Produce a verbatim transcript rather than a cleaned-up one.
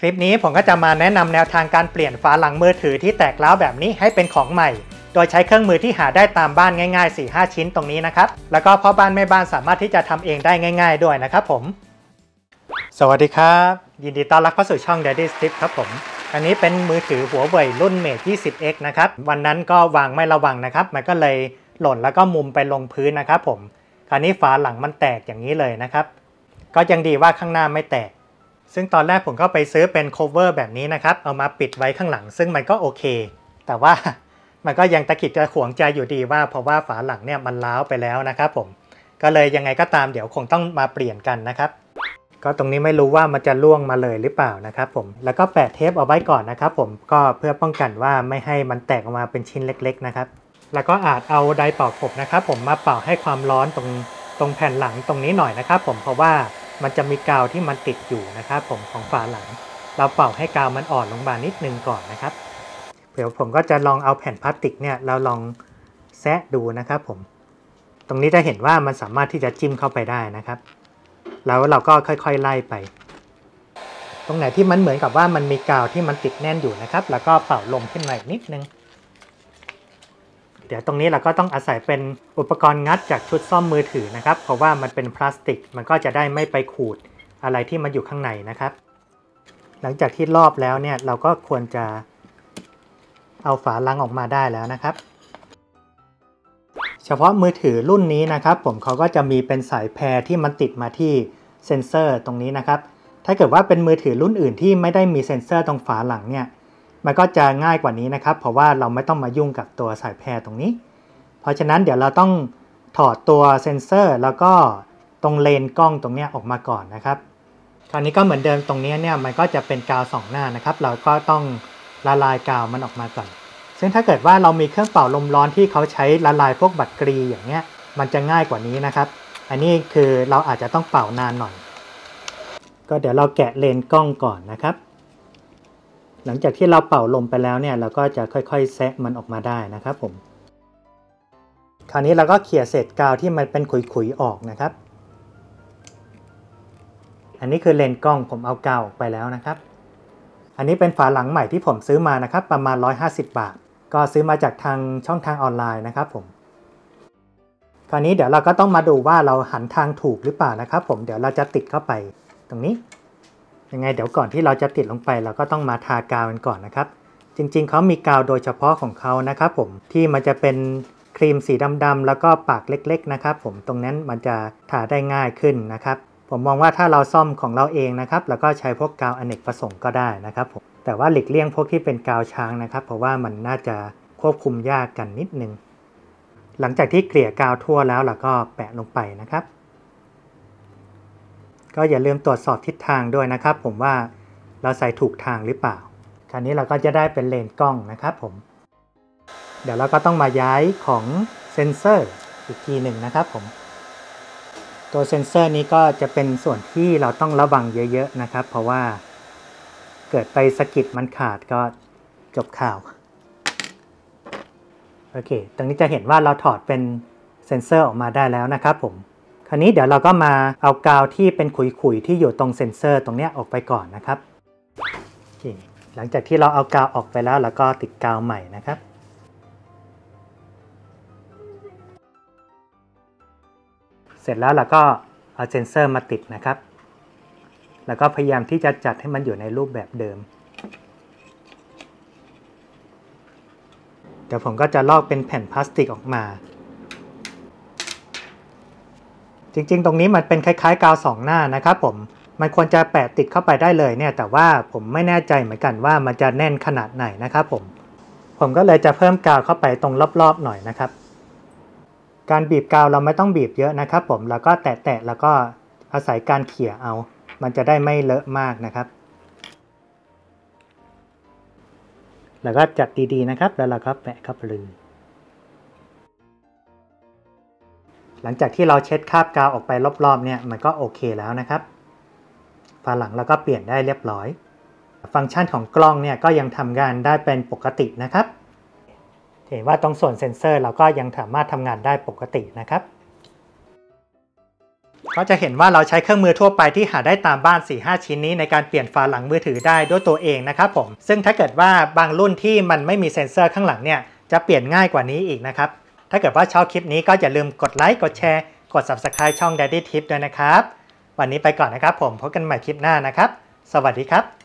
ลิปนี้ผมก็จะมาแนะนำแนวทางการเปลี่ยนฝาหลังมือถือที่แตกร้าวแบบนี้ให้เป็นของใหม่โดยใช้เครื่องมือที่หาได้ตามบ้านง่ายๆ สี่ห้า ชิ้นตรงนี้นะครับแล้วก็พ่อบ้านแม่บ้านสามารถที่จะทำเองได้ง่ายๆด้วยนะครับผมสวัสดีครับยินดีต้อนรับเข้าสู่ช่อง Daddy's Tip ครับผมอันนี้เป็นมือถือหัวเว่ยรุ่น Mate ยี่สิบ เอ็กซ์ นะครับวันนั้นก็วางไม่ระวังนะครับมันก็เลยหล่นแล้วก็มุมไปลงพื้นนะครับผมคราวนี้ฝาหลังมันแตกอย่างนี้เลยนะครับก็ยังดีว่าข้างหน้าไม่แตกซึ่งตอนแรกผมก็ไปซื้อเป็น cover แบบนี้นะครับเอามาปิดไว้ข้างหลังซึ่งมันก็โอเคแต่ว่ามันก็ยังตะขิดจะขวงใจอยู่ดีว่าเพราะว่าฝาหลังเนี่ยมันร้าวไปแล้วนะครับผมก็เลยยังไงก็ตามเดี๋ยวคงต้องมาเปลี่ยนกันนะครับก็ตรงนี้ไม่รู้ว่ามันจะล่วงมาเลยหรือเปล่านะครับผมแล้วก็แปะเทปเอาไว้ก่อนนะครับผมก็เพื่อป้องกันว่าไม่ให้มันแตกออกมาเป็นชิ้นเล็กๆนะครับแล้วก็อาจเอาไดร์เป่าผมนะครับผมมาเป่าให้ความร้อนตรงตรงแผ่นหลังตรงนี้หน่อยนะครับผมเพราะว่ามันจะมีกาวที่มันติดอยู่นะครับผมของฝาหลังเราเป่าให้กาวมันอ่อนลงมานิดนึงก่อนนะครับเดี๋ยวผมก็จะลองเอาแผ่นพลาสติกเนี่ยเราลองแซะดูนะครับผมตรงนี้จะเห็นว่ามันสามารถที่จะจิ้มเข้าไปได้นะครับแล้วเราก็ค่อยๆไล่ไปตรงไหนที่มันเหมือนกับว่ามันมีกาวที่มันติดแน่นอยู่นะครับแล้วก็เป่าลมขึ้นมาอีกนิดนึงเดี๋ยวตรงนี้เราก็ต้องอาศัยเป็นอุปกรณ์งัดจากชุดซ่อมมือถือนะครับเพราะว่ามันเป็นพลาสติกมันก็จะได้ไม่ไปขูดอะไรที่มันอยู่ข้างในนะครับหลังจากที่รอบแล้วเนี่ยเราก็ควรจะเอาฝาลังออกมาได้แล้วนะครับเฉพาะมือถือรุ่นนี้นะครับผมเขาก็จะมีเป็นสายแพรที่มันติดมาที่เซ็นเซอร์ตรงนี้นะครับถ้าเกิดว่าเป็นมือถือรุ่นอื่นที่ไม่ได้มีเซ็นเซอร์ตรงฝาหลังเนี่ยมันก็จะง่ายกว่านี้นะครับเพราะว่าเราไม่ต้องมายุ่งกับตัวสายแพรตรงนี้เพราะฉะนั้นเดี๋ยวเราต้องถอดตัวเซ็นเซอร์แล้วก็ตรงเลนกล้องตรงนี้ออกมาก่อนนะครับคราวนี้ก็เหมือนเดิมตรงนี้เนี่ยมันก็จะเป็นกาวสองหน้านะครับเราก็ต้องละลายกาวมันออกมาก่อนซึ่งถ้าเกิดว่าเรามีเครื่องเป่าลมร้อนที่เขาใช้ละลายพวกบัตรกรีอย่างเงี้ยมันจะง่ายกว่านี้นะครับอันนี้คือเราอาจจะต้องเป่านานหน่อยก็เดี๋ยวเราแกะเลนกล้องก่อนนะครับหลังจากที่เราเป่าลมไปแล้วเนี่ยเราก็จะค่อยๆแซะมันออกมาได้นะครับผมคราวนี้เราก็เขี่ยเศษกาวที่มันเป็นขุยๆออกนะครับอันนี้คือเลนส์กล้องผมเอากาวออกไปแล้วนะครับอันนี้เป็นฝาหลังใหม่ที่ผมซื้อมานะครับประมาณหนึ่งร้อยห้าสิบบาทก็ซื้อมาจากทางช่องทางออนไลน์นะครับผมคราวนี้เดี๋ยวเราก็ต้องมาดูว่าเราหันทางถูกหรือเปล่านะครับผมเดี๋ยวเราจะติดเข้าไปตรงนี้ยังไงเดี๋ยวก่อนที่เราจะติดลงไปเราก็ต้องมาทากาวกันก่อนนะครับจริงๆเขามีกาวโดยเฉพาะของเขานะครับผมที่มันจะเป็นครีมสีดำๆแล้วก็ปากเล็กๆนะครับผมตรงนั้นมันจะทาได้ง่ายขึ้นนะครับผมมองว่าถ้าเราซ่อมของเราเองนะครับแล้วก็ใช้พวกกาวอเนกประสงค์ก็ได้นะครับผมแต่ว่าหลีกเลี่ยงพวกที่เป็นกาวช้างนะครับเพราะว่ามันน่าจะควบคุมยากกันนิดนึงหลังจากที่เกลี่ยกาวทั่วแล้วเราก็แปะลงไปนะครับก็อย่าลืมตรวจสอบทิศทางด้วยนะครับผมว่าเราใส่ถูกทางหรือเปล่าคราวนี้เราก็จะได้เป็นเลนส์กล้องนะครับผมเดี๋ยวเราก็ต้องมาย้ายของเซ็นเซอร์อีกทีหนึ่งนะครับผมตัวเซ็นเซอร์นี้ก็จะเป็นส่วนที่เราต้องระวังเยอะๆนะครับเพราะว่าเกิดไปสะกิดมันขาดก็จบข่าวโอเคตรงนี้จะเห็นว่าเราถอดเป็นเซ็นเซอร์ออกมาได้แล้วนะครับผมคราวนี้เดี๋ยวเราก็มาเอากาวที่เป็นขุยๆที่อยู่ตรงเซ็นเซอร์ตรงนี้ออกไปก่อนนะครับโอเคหลังจากที่เราเอากาวออกไปแล้วเราก็ติดกาวใหม่นะครับเสร็จแล้วเราก็เอาเซ็นเซอร์มาติดนะครับแล้วก็พยายามที่จะจัดให้มันอยู่ในรูปแบบเดิมเดี๋ยวผมก็จะลอกเป็นแผ่นพลาสติกออกมาจริงๆตรงนี้มันเป็นคล้ายๆกาวสองหน้านะครับผมมันควรจะแปะติดเข้าไปได้เลยเนี่ยแต่ว่าผมไม่แน่ใจเหมือนกันว่ามันจะแน่นขนาดไหนนะครับผมผมก็เลยจะเพิ่มกาวเข้าไปตรงรอบๆหน่อยนะครับการบีบกาวเราไม่ต้องบีบเยอะนะครับผมแล้วก็แตะๆแล้วก็อาศัยการเขี่ยเอามันจะได้ไม่เลอะมากนะครับแล้วก็จัดดีๆนะครับแล้วเราก็แปะเข้าไปเลยหลังจากที่เราเช็ดคราบกาวออกไปรอบๆเนี่ยมันก็โอเคแล้วนะครับฝาหลังเราก็เปลี่ยนได้เรียบร้อยฟังก์ชันของกล้องเนี่ยก็ยังทำงานได้เป็นปกตินะครับเห็นว่าตรงส่วนเซ็นเซอร์เราก็ยังสามารถทำงานได้ปกตินะครับก็จะเห็นว่าเราใช้เครื่องมือทั่วไปที่หาได้ตามบ้าน สี่ห้า ชิ้นนี้ในการเปลี่ยนฝาหลังมือถือได้ด้วยตัวเองนะครับผมซึ่งถ้าเกิดว่าบางรุ่นที่มันไม่มีเซ็นเซอร์ข้างหลังเนี่ยจะเปลี่ยนง่ายกว่านี้อีกนะครับถ้าเกิดว่าชอบคลิปนี้ก็อย่าลืมกดไลค์กดแชร์กด ซับสไครบ์ ช่อง Daddy Tip ด้วยนะครับวันนี้ไปก่อนนะครับผมพบกันใหม่คลิปหน้านะครับสวัสดีครับ